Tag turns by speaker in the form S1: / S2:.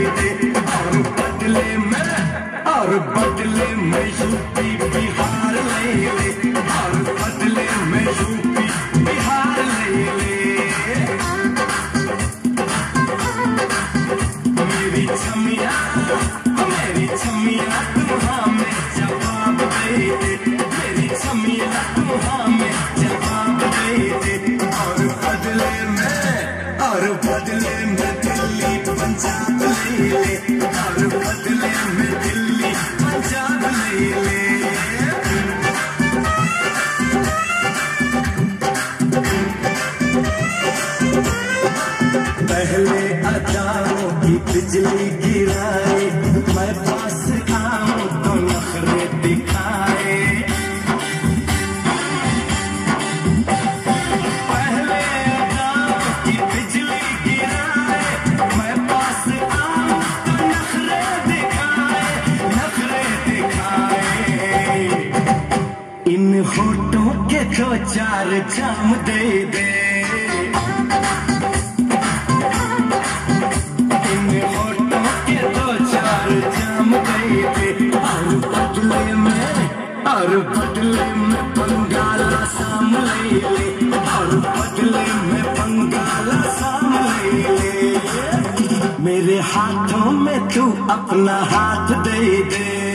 S1: दे, और बदले में यूपी बिहार ले ले, और बदले में यूपी बिहार ले ले। मेरी छमिया तुम हमें जवाब दे दे, मेरी छमिया तुम हमें जवाब दे दे, और बदले में दिल्ली पंजाब ले ले, और बदले में दिल्ली पंजाब ले ले। पहले अदाओं की बिजली गिराए, मैं पास आऊं तो नखरे दिखाए। पहले अदाओं की बिजली गिराए, मैं पास आऊं तो नखरे दिखाए। इन होठों के दो चार जाम दे दे, और बदले में बंगाला साम ले ले, और बदले में बंगाला साम ले ले। मेरे हाथों में तू अपना हाथ दे दे।